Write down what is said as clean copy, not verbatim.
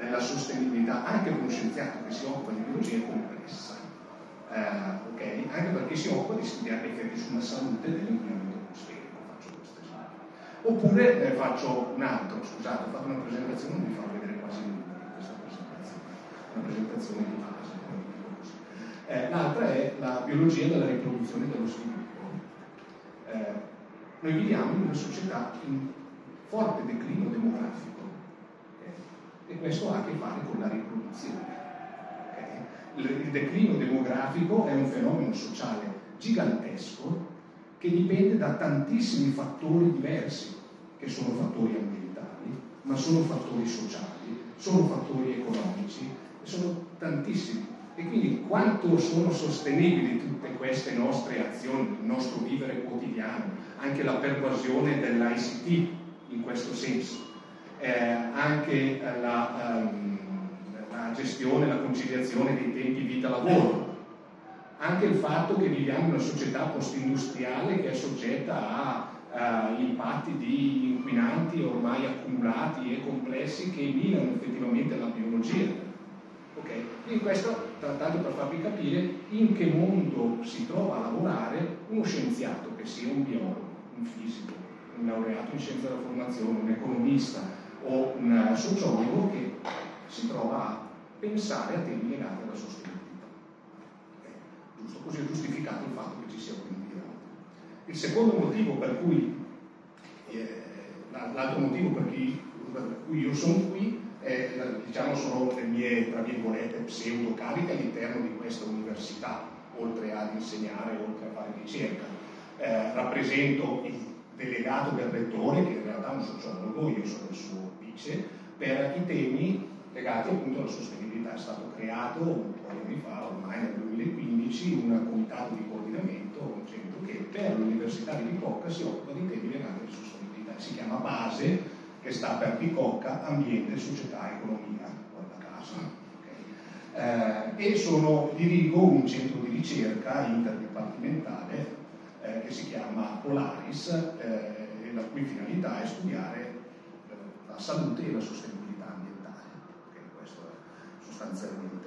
della sostenibilità, anche per uno scienziato che si occupa di biologia, è complessa, okay? Anche perché si occupa di studiare effetti sulla salute dell'inquinamento atmosferico, faccio questo esempio. Oppure faccio un altro, scusate, ho fatto una presentazione, non vi farò vedere quasi nulla di questa presentazione, una presentazione di base. L'altra è la biologia della riproduzione e dello sviluppo. Noi viviamo in una società in forte declino demografico, okay? E questo ha a che fare con la riproduzione. Okay? Il declino demografico è un fenomeno sociale gigantesco che dipende da tantissimi fattori diversi, che sono fattori ambientali, ma sono fattori sociali, sono fattori economici, sono tantissimi. E quindi quanto sono sostenibili tutte queste nostre azioni, il nostro vivere quotidiano, anche la pervasione dell'ICT in questo senso, anche la gestione, la conciliazione dei tempi vita-lavoro, anche il fatto che viviamo in una società post-industriale che è soggetta a impatti di inquinanti ormai accumulati e complessi che minano effettivamente la biologia. Okay. Quindi questo tanto per farvi capire in che mondo si trova a lavorare uno scienziato, che sia un biologo, un fisico, un laureato in scienza della formazione, un economista o un sociologo che si trova a pensare a temi legati alla sostenibilità. Okay. Giusto, così è giustificato il fatto che ci sia un dialogo. Il secondo motivo per cui, l'altro motivo per cui io sono qui, diciamo sono le mie, tra virgolette, pseudo cariche all'interno di questa università, oltre ad insegnare, oltre a fare ricerca. Rappresento il delegato del rettore, che in realtà è un sociologo, io sono il suo vice, per i temi legati appunto alla sostenibilità. È stato creato un po' di anni fa, ormai nel 2015, un comitato di coordinamento, un centro che per l'Università di Bicocca si occupa di temi legati alla sostenibilità. Si chiama BASE, che sta per Bicocca, Ambiente, Società e Economia, guarda caso. Okay. E dirigo un centro di ricerca interdipartimentale che si chiama Polaris, la cui finalità è studiare la salute e la sostenibilità ambientale. Okay. Questo è sostanzialmente